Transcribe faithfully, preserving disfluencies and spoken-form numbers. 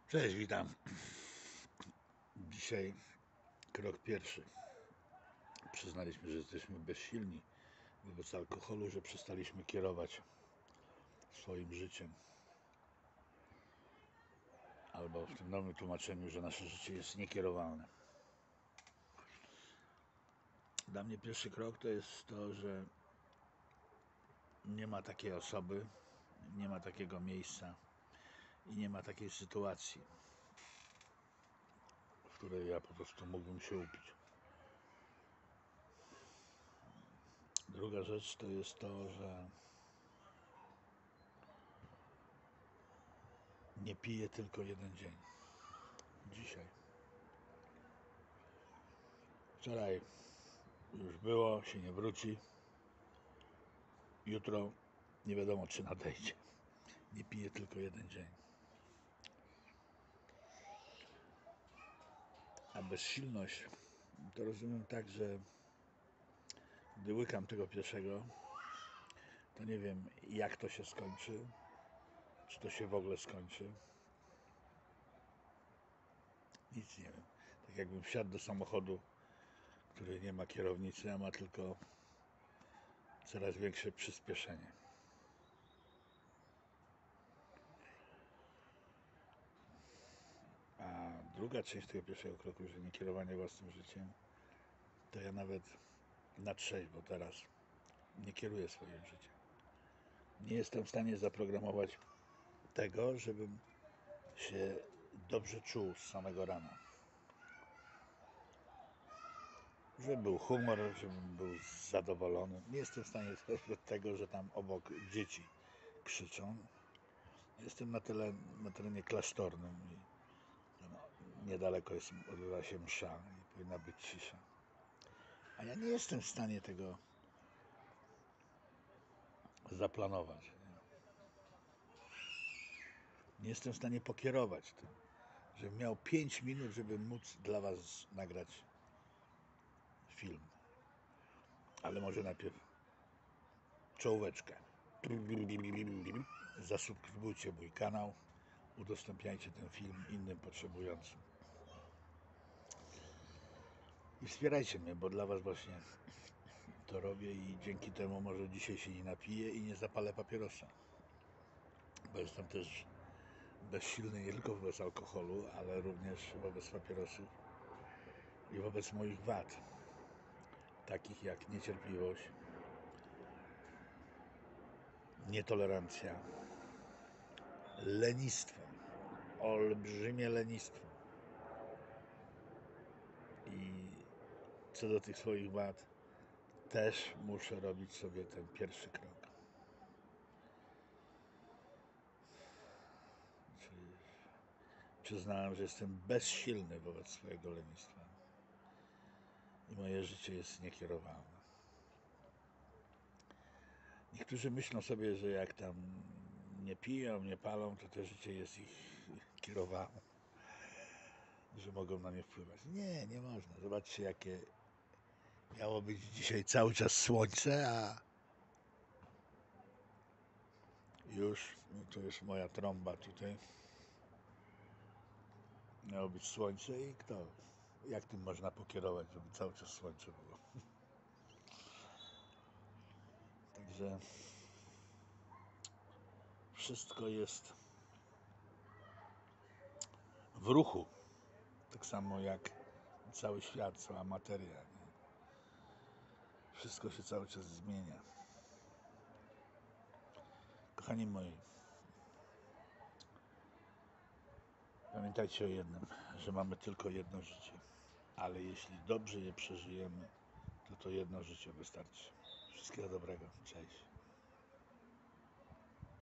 Cześć, witam. Dzisiaj krok pierwszy. Przyznaliśmy, że jesteśmy bezsilni wobec alkoholu, że przestaliśmy kierować swoim życiem. Albo w tym nowym tłumaczeniu, że nasze życie jest niekierowalne. Dla mnie pierwszy krok to jest to, że nie ma takiej osoby, nie ma takiego miejsca i nie ma takiej sytuacji, w której ja po prostu mógłbym się upić. Druga rzecz to jest to, że nie piję tylko jeden dzień. Dzisiaj. Wczoraj już było, się nie wróci. Jutro nie wiadomo, czy nadejdzie. Nie piję tylko jeden dzień. A bezsilność to rozumiem tak, że gdy łykam tego pierwszego, to nie wiem, jak to się skończy, czy to się w ogóle skończy. Nic nie wiem. Tak jakbym wsiadł do samochodu, który nie ma kierownicy, a ma tylko coraz większe przyspieszenie. A druga część tego pierwszego kroku, że nie kierowanie własnym życiem, to ja nawet na trzeźwo teraz nie kieruję swoim życiem. Nie jestem w stanie zaprogramować tego, żebym się dobrze czuł z samego rana. Żeby był humor, żebym był zadowolony. Nie jestem w stanie zrobić od tego, że tam obok dzieci krzyczą. Jestem na, tyle, na terenie klasztornym i no, niedaleko jest, odbywa się msza i powinna być cisza. A ja nie jestem w stanie tego zaplanować. Nie, nie jestem w stanie pokierować tym, żebym miał pięć minut, żeby móc dla Was nagrać film. Ale może najpierw czołóweczkę. Zasubskrybujcie mój kanał, udostępniajcie ten film innym potrzebującym. I wspierajcie mnie, bo dla Was właśnie to robię i dzięki temu może dzisiaj się nie napiję i nie zapalę papierosa. Bo jestem też bezsilny nie tylko wobec alkoholu, ale również wobec papierosów i wobec moich wad, takich jak niecierpliwość, nietolerancja, lenistwo, olbrzymie lenistwo. I co do tych swoich wad, też muszę robić sobie ten pierwszy krok. Czyli przyznałem, że jestem bezsilny wobec swojego lenistwa. I moje życie jest niekierowalne. Niektórzy myślą sobie, że jak tam nie piją, nie palą, to to życie jest ich kierowane. Że mogą na mnie wpływać. Nie, nie można. Zobaczcie, jakie miało być dzisiaj cały czas słońce, a już, no to jest moja trąba tutaj. Miało być słońce i kto? Jak tym można pokierować, żeby cały czas słońce było? Także wszystko jest w ruchu. Tak samo jak cały świat, cała materia. Nie? Wszystko się cały czas zmienia. Kochani moi, pamiętajcie o jednym, że mamy tylko jedno życie. Ale jeśli dobrze je przeżyjemy, to to jedno życie wystarczy. Wszystkiego dobrego. Cześć.